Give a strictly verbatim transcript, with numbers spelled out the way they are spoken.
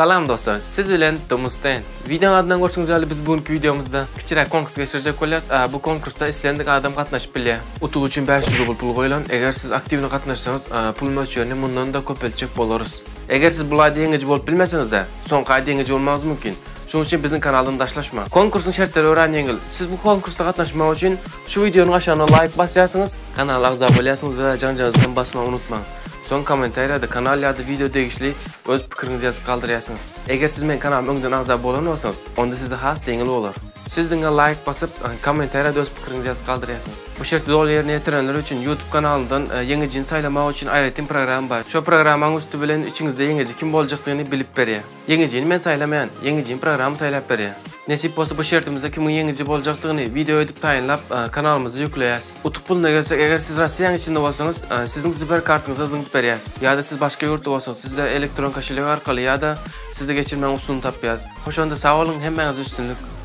Salam dostlar, siz bilen Tomus'tan. Video adından görüşüngüz üzere biz bugünkü videomuzda kichik konkurs geçirecek bolyapyz. Bu konkursda istendik adam katnaşyp bilýär. Utugy üçin beş yüz rubl pul goýulan. Eger siz aktivni katnaşsaňyz, pul möçberini mundan da köpelçek bolarys. Eger siz bulay deňeji bolup bilmeseňiz-de, soňky aý deňeji bolmagy mümkin. Şonuň üçin bizning kanaldan daşlaşma. Konkursyň şertlери ören ýeňil. Siz bu konkursda katnaşmak üçin şu videonyň aşagyna like basýarsyňyz, kanala agza bolýarsyňyz we jan-jazdan basmagy unutmaň. Son komentarlarda kanal ýa-da video degişli öz pikiriňizi ýazyp galdyraýasyňyz. Eger siz men kanalyma öňden agza bolan bolsaňyz, onda sizde has deňil bolar. Siz diňe like basyp komentarlarda öz pikiriňizi ýazyp galdyraýasyňyz. Bu şertli dol ýerine ýetirenler üçin YouTube kanalyndan ýeňi jin saýlamak üçin aýratyn program bar. Şo programmaň üstü bilen içiňizde ýeňeji kim boljakdygyny bilip berýär. Ýeňejini men saýlamaýan, ýeňejini program saýlap berýär. Nesip bolsa bu şertimizde kimin ýeňeji boljakdygyny video edip taýynlap kanalymyza ýükleýäs. Utup puluna gelsek, eger siz Russiýanyň içinde bolsaňyz, siziň super kartyňyza zyňyp berýäs. Ýa-da siz başga ýurtda bolsaňyz, sizde elektron kaşelyk arkaly ýa-da sizde geçirmäň usulyny tapýas. Hoş onda sag bolun, hemmeňize üstünlük.